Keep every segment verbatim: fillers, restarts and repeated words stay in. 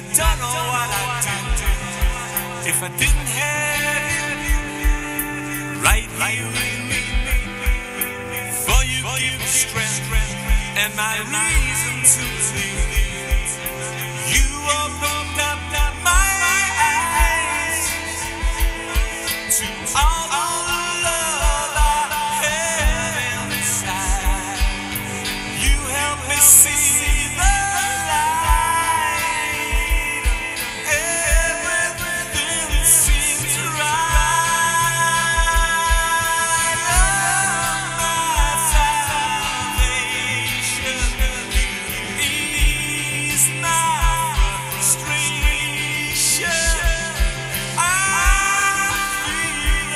don't know what I'd do if I didn't have you right here with me. For you give me strength and my reason to believe. You opened up my eyes to all the love I have inside. You help me see the light. Everything seems right. My salvation, you ease my frustration. I feel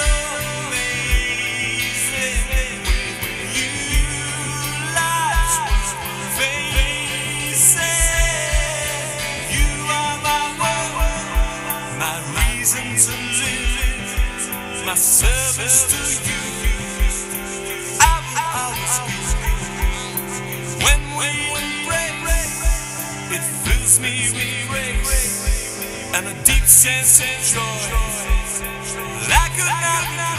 amazing with you. Life's worth facing. You are my world, my reason to live, my service to you. I will always be. When we embrace, it fills me with grace and a deep sense of joy, like a night.